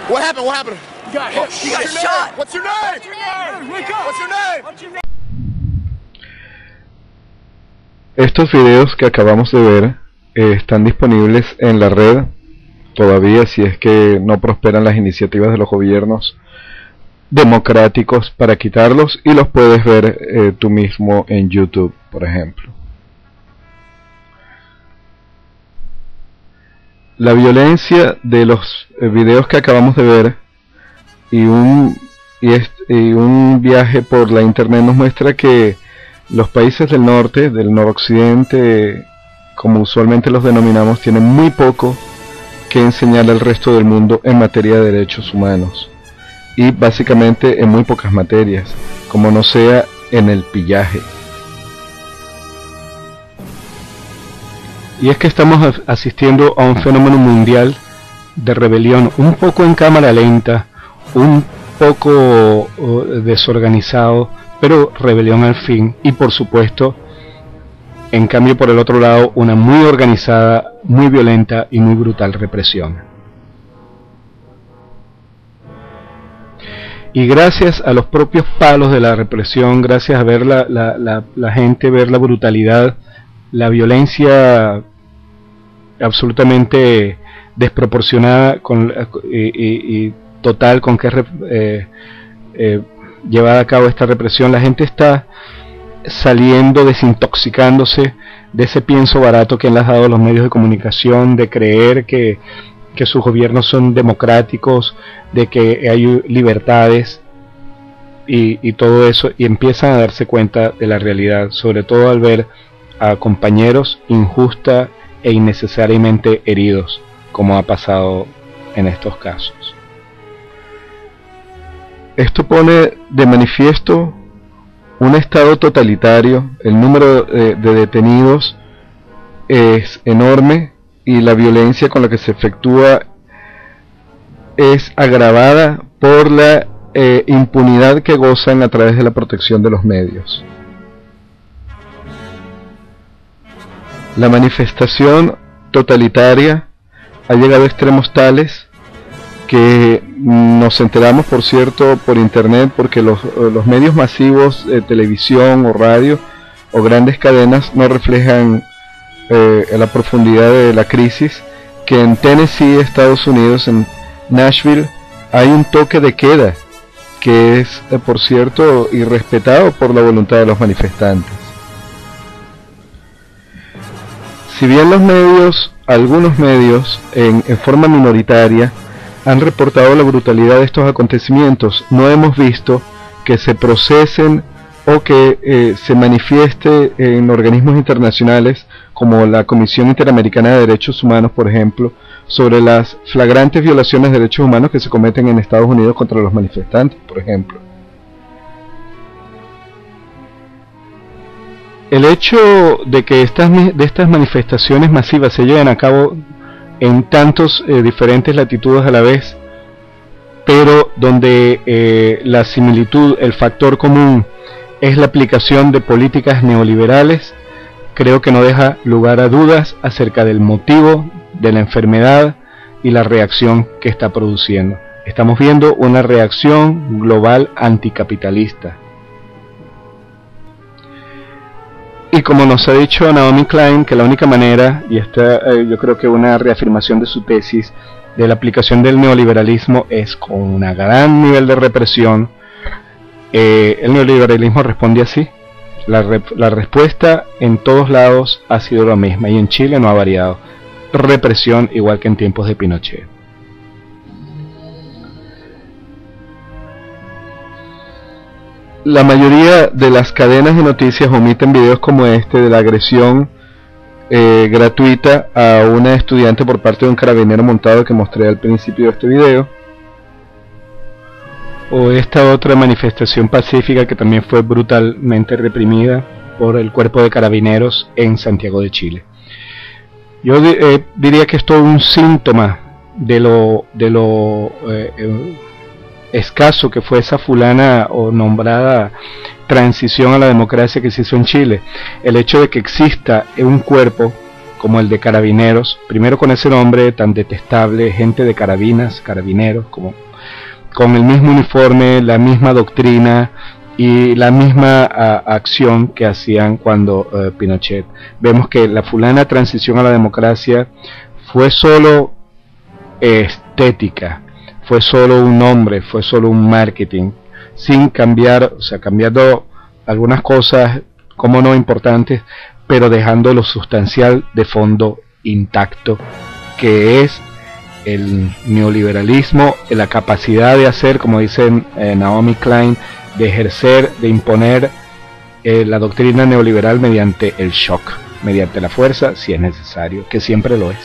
What happened? What happened? You got hit. You got shot. What's your name? Wake up. What's your name? What's your name? Estos videos que acabamos de ver están disponibles en la red todavía, si es que no prosperan las iniciativas de los gobiernos democráticos para quitarlos, y los puedes ver tú mismo en YouTube, por ejemplo. La violencia de los videos que acabamos de ver y un viaje por la internet nos muestra que los países del norte, del noroccidente, como usualmente los denominamos, tienen muy poco que enseñar al resto del mundo en materia de derechos humanos, y básicamente en muy pocas materias, como no sea en el pillaje. Y es que estamos asistiendo a un fenómeno mundial de rebelión, un poco en cámara lenta, un poco desorganizado, pero rebelión al fin, y por supuesto, en cambio por el otro lado, una muy organizada, muy violenta y muy brutal represión. Y gracias a los propios palos de la represión, gracias a ver la gente, ver la brutalidad, la violencia absolutamente desproporcionada y total con que llevada a cabo esta represión, la gente está saliendo, desintoxicándose de ese pienso barato que han dado los medios de comunicación, de creer que sus gobiernos son democráticos, de que hay libertades y todo eso, y empiezan a darse cuenta de la realidad, sobre todo al ver a compañeros injusta e innecesariamente heridos, como ha pasado en estos casos. Esto pone de manifiesto un estado totalitario. El número de detenidos es enorme y la violencia con la que se efectúa es agravada por la impunidad que gozan a través de la protección de los medios. La manifestación totalitaria ha llegado a extremos tales que nos enteramos, por cierto, por internet, porque los medios masivos de televisión o radio o grandes cadenas no reflejan la profundidad de la crisis, que en Tennessee, Estados Unidos, en Nashville, hay un toque de queda que es, por cierto, irrespetado por la voluntad de los manifestantes. Si bien los medios, algunos medios, en forma minoritaria, han reportado la brutalidad de estos acontecimientos, no hemos visto que se procesen o que se manifieste en organismos internacionales como la Comisión Interamericana de Derechos Humanos, por ejemplo, sobre las flagrantes violaciones de derechos humanos que se cometen en Estados Unidos contra los manifestantes, por ejemplo. El hecho de que estas manifestaciones masivas se lleven a cabo en tantos diferentes latitudes a la vez, pero donde la similitud, el factor común, es la aplicación de políticas neoliberales, creo que no deja lugar a dudas acerca del motivo de la enfermedad y la reacción que está produciendo. Estamos viendo una reacción global anticapitalista. Y como nos ha dicho Naomi Klein, que la única manera, y esta yo creo que una reafirmación de su tesis, de la aplicación del neoliberalismo es con un gran nivel de represión. El neoliberalismo responde así. La respuesta en todos lados ha sido la misma, y en Chile no ha variado. Represión, igual que en tiempos de Pinochet. La mayoría de las cadenas de noticias omiten videos como este de la agresión gratuita a una estudiante por parte de un carabinero montado que mostré al principio de este video, o esta otra manifestación pacífica que también fue brutalmente reprimida por el cuerpo de carabineros en Santiago de Chile. Yo diría que esto es un síntoma de lo escaso que fue esa fulana o nombrada transición a la democracia que se hizo en Chile. El hecho de que exista un cuerpo como el de Carabineros, primero con ese nombre tan detestable, gente de carabinas, carabineros, como con el mismo uniforme, la misma doctrina y la misma acción que hacían cuando Pinochet. Vemos que la fulana transición a la democracia fue solo estética, fue solo un nombre, fue solo un marketing, sin cambiar, o sea, cambiando algunas cosas como no importantes, pero dejando lo sustancial de fondo intacto, que es el neoliberalismo, la capacidad de hacer, como dice Naomi Klein, de ejercer, de imponer la doctrina neoliberal mediante el shock, mediante la fuerza, si es necesario, que siempre lo es.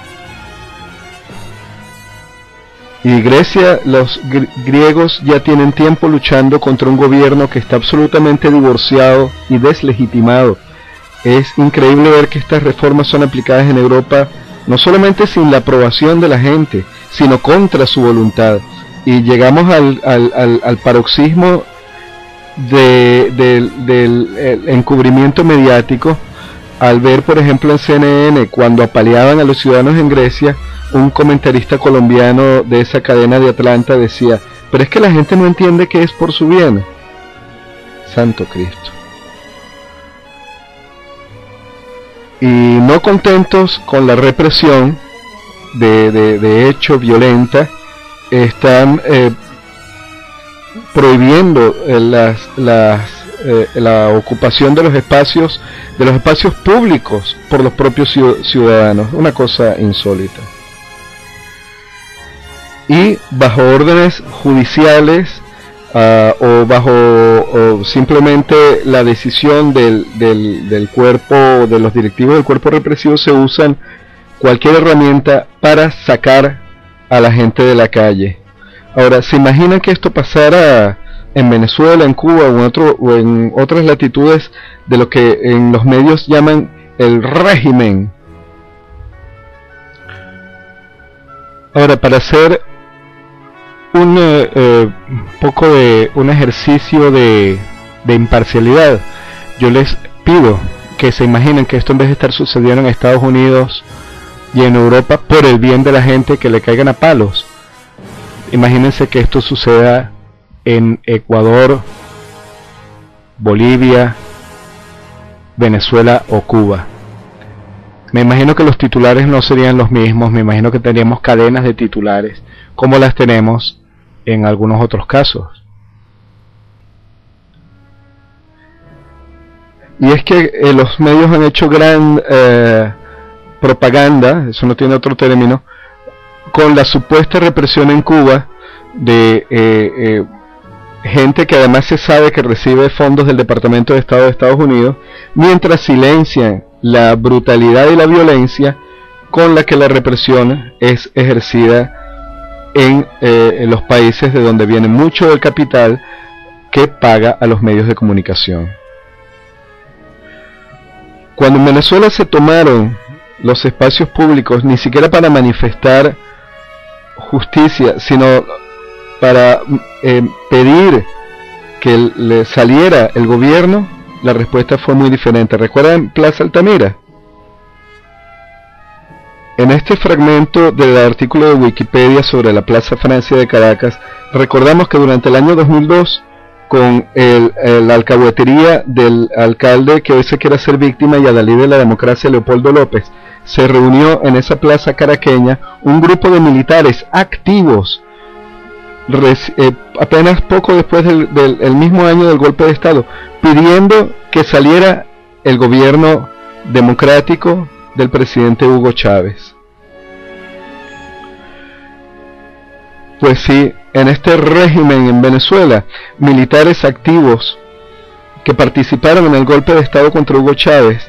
Y Grecia, los griegos ya tienen tiempo luchando contra un gobierno que está absolutamente divorciado y deslegitimado. Es increíble ver que estas reformas son aplicadas en Europa no solamente sin la aprobación de la gente, sino contra su voluntad. Y llegamos al paroxismo del encubrimiento mediático al ver, por ejemplo, en CNN, cuando apaleaban a los ciudadanos en Grecia, un comentarista colombiano de esa cadena de Atlanta decía: pero es que la gente no entiende que es por su bien. Santo Cristo. Y no contentos con la represión de hecho violenta, están prohibiendo la ocupación de los espacios públicos por los propios ciudadanos, una cosa insólita. Y bajo órdenes judiciales o simplemente la decisión del cuerpo, de los directivos del cuerpo represivo, se usan cualquier herramienta para sacar a la gente de la calle. Ahora, ¿se imaginan que esto pasara en Venezuela, en Cuba o en otras latitudes de lo que en los medios llaman el régimen? Ahora, para hacer un poco de un ejercicio de imparcialidad, yo les pido que se imaginen que esto, en vez de estar sucediendo en Estados Unidos y en Europa por el bien de la gente, que le caigan a palos, imagínense que esto suceda en Ecuador, Bolivia, Venezuela o Cuba. Me imagino que los titulares no serían los mismos, me imagino que tendríamos cadenas de titulares como las tenemos en algunos otros casos. Y es que los medios han hecho gran propaganda, eso no tiene otro término, con la supuesta represión en Cuba de gente que además se sabe que recibe fondos del Departamento de Estado de Estados Unidos, mientras silencian la brutalidad y la violencia con la que la represión es ejercida en los países de donde viene mucho del capital que paga a los medios de comunicación. Cuando en Venezuela se tomaron los espacios públicos, ni siquiera para manifestar justicia, sino para pedir que le saliera el gobierno, la respuesta fue muy diferente. ¿Recuerdan Plaza Altamira? En este fragmento del artículo de Wikipedia sobre la Plaza Francia de Caracas, recordamos que durante el año 2002, con la alcahuetería del alcalde que hoy se quiere hacer víctima y adalid de la democracia, Leopoldo López, se reunió en esa plaza caraqueña un grupo de militares activos, apenas poco después del mismo año del golpe de Estado, pidiendo que saliera el gobierno democrático del presidente Hugo Chávez. Pues sí, en este régimen en Venezuela, militares activos que participaron en el golpe de Estado contra Hugo Chávez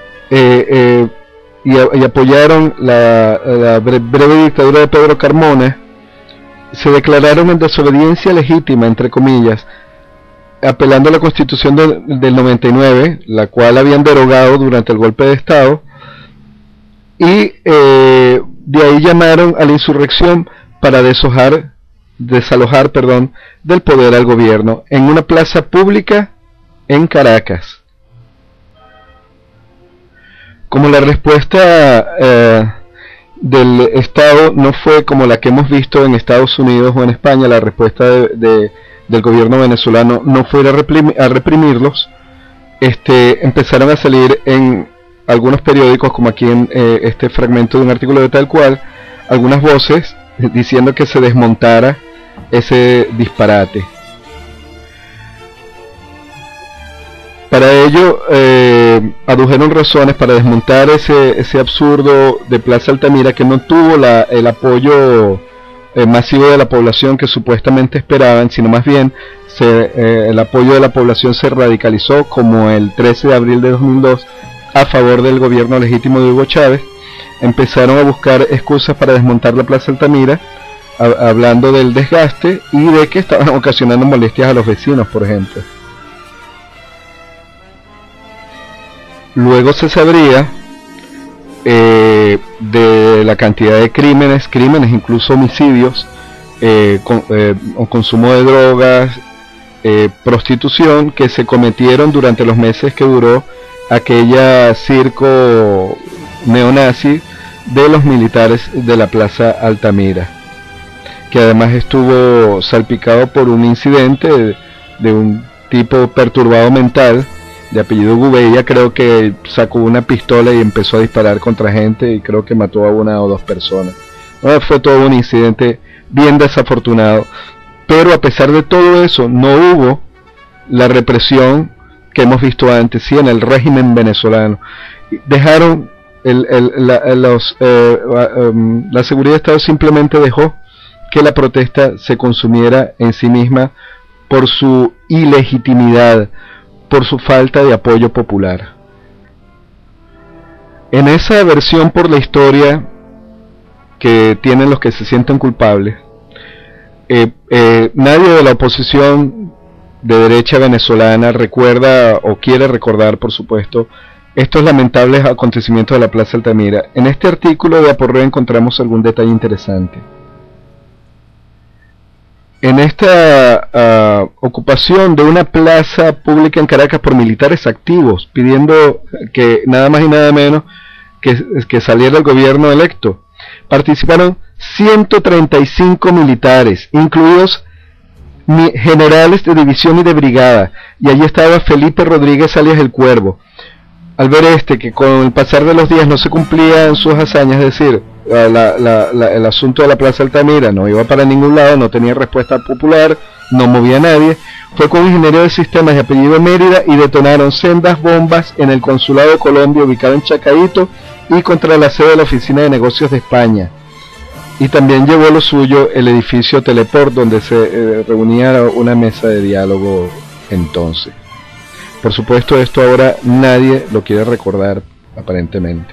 y apoyaron la breve dictadura de Pedro Carmona, se declararon en desobediencia legítima, entre comillas, apelando a la Constitución del 99, la cual habían derogado durante el golpe de Estado, y de ahí llamaron a la insurrección para desalojar del poder al gobierno en una plaza pública en Caracas. como la respuesta del Estado no fue como la que hemos visto en Estados Unidos o en España, la respuesta del gobierno venezolano no fue a reprimirlos, empezaron a salir en algunos periódicos, como aquí en este fragmento de un artículo de Tal Cual, algunas voces diciendo que se desmontara ese disparate. Para ello adujeron razones para desmontar ese absurdo de Plaza Altamira, que no tuvo el apoyo masivo de la población que supuestamente esperaban, sino más bien el apoyo de la población se radicalizó, como el 13 de abril de 2002, a favor del gobierno legítimo de Hugo Chávez. Empezaron a buscar excusas para desmontar la Plaza Altamira, hablando del desgaste y de que estaban ocasionando molestias a los vecinos, por ejemplo. Luego se sabría de la cantidad de crímenes incluso homicidios, consumo de drogas, prostitución, que se cometieron durante los meses que duró aquella circo neonazi de los militares de la Plaza Altamira, que además estuvo salpicado por un incidente de un tipo perturbado mental de apellido Gubella. Creo que sacó una pistola y empezó a disparar contra gente y creo que mató a 1 o 2 personas. Fue todo un incidente bien desafortunado, pero a pesar de todo eso no hubo la represión que hemos visto antes, sí, en el régimen venezolano. Dejaron la seguridad de Estado simplemente dejó que la protesta se consumiera en sí misma por su ilegitimidad, por su falta de apoyo popular. En esa versión por la historia que tienen los que se sienten culpables, nadie de la oposición de derecha venezolana recuerda o quiere recordar, por supuesto, estos lamentables acontecimientos de la Plaza Altamira. En este artículo de Aporreo encontramos algún detalle interesante. En esta ocupación de una plaza pública en Caracas por militares activos, pidiendo que nada más y nada menos que saliera el gobierno electo, participaron 135 militares, incluidos generales de división y de brigada, y allí estaba Felipe Rodríguez alias El Cuervo. Al ver que con el pasar de los días no se cumplían sus hazañas, es decir, el asunto de la Plaza Altamira no iba para ningún lado, no tenía respuesta popular, no movía a nadie, fue con un ingeniero de sistemas de apellido Mérida y detonaron sendas bombas en el consulado de Colombia ubicado en Chacaíto y contra la sede de la Oficina de Negocios de España. Y también llevó lo suyo el edificio Teleport, donde se reunía una mesa de diálogo entonces. Por supuesto, esto ahora nadie lo quiere recordar, aparentemente.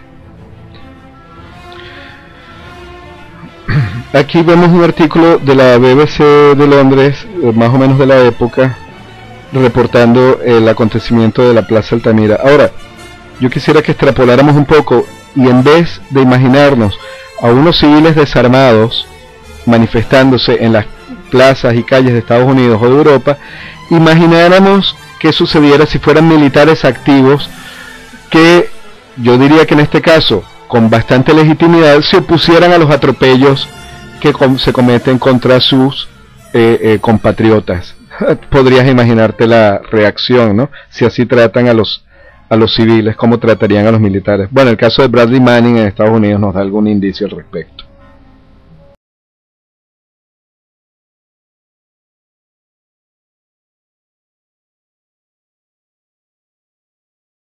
Aquí vemos un artículo de la BBC de Londres, más o menos de la época, reportando el acontecimiento de la Plaza Altamira. Ahora, yo quisiera que extrapoláramos un poco y en vez de imaginarnos a unos civiles desarmados manifestándose en las plazas y calles de Estados Unidos o de Europa, imagináramos qué sucediera si fueran militares activos que, yo diría que en este caso, con bastante legitimidad, se opusieran a los atropellos que se cometen contra sus compatriotas. Podrías imaginarte la reacción, ¿no? Si así tratan a los civiles, ¿cómo tratarían a los militares? Bueno, el caso de Bradley Manning en Estados Unidos nos da algún indicio al respecto.